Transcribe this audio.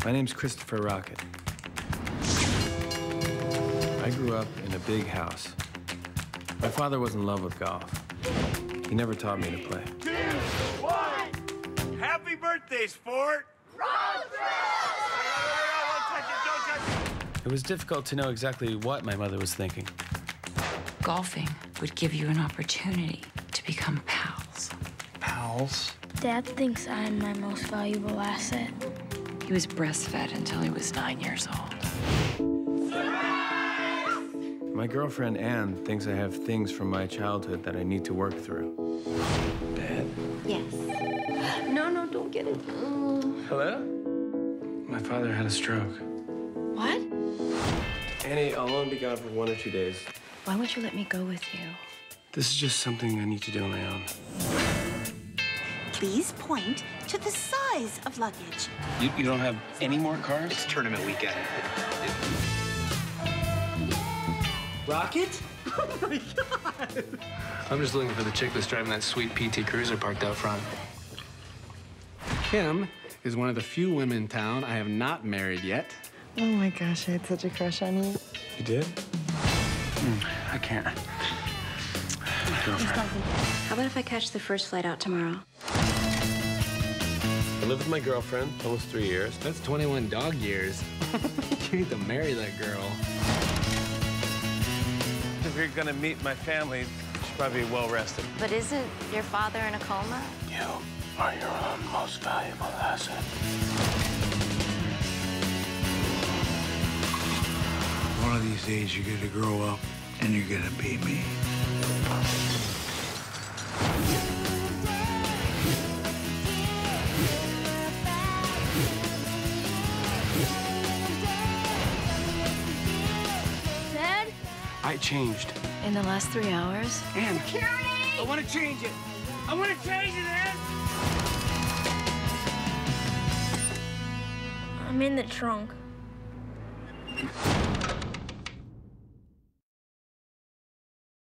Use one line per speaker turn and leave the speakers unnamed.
My name's Christopher Rocket. I grew up in a big house. My father was in love with golf. He never taught me to play.
2, 1! Happy birthday, sport! Road trip! Don't touch it!
It was difficult to know exactly what my mother was thinking.
Golfing would give you an opportunity to become pals.
Pals?
Dad thinks I'm my most valuable asset.
He was breastfed until he was 9 years old.
My girlfriend, Anne, thinks I have things from my childhood that I need to work through. Dad?
Yes. No, don't get it.
Hello? My father had a stroke.
What?
Annie, I'll only be gone for 1 or 2 days.
Why won't you let me go with you?
This is just something I need to do on my own.
Please point to the size of luggage.
You don't have any more cars?
It's tournament weekend.
Rocket? Oh my God!
I'm just looking for the chick that's driving that sweet PT Cruiser parked out front.
Kim is one of the few women in town I have not married yet.
Oh my gosh, I had such a crush on you.
You did? I can't.
How about if I catch the first flight out tomorrow?
I lived with my girlfriend almost 3 years.
That's 21 dog years. You need to marry that girl.
If you're gonna meet my family, you should probably be well rested.
But isn't your father in a coma?
You are your own most valuable asset.
One of these days, you're gonna grow up and you're gonna be me.
Dad?
I changed.
In the last 3 hours?
Anne.
I want to change it. I want to change it, Ed.
I'm in the trunk.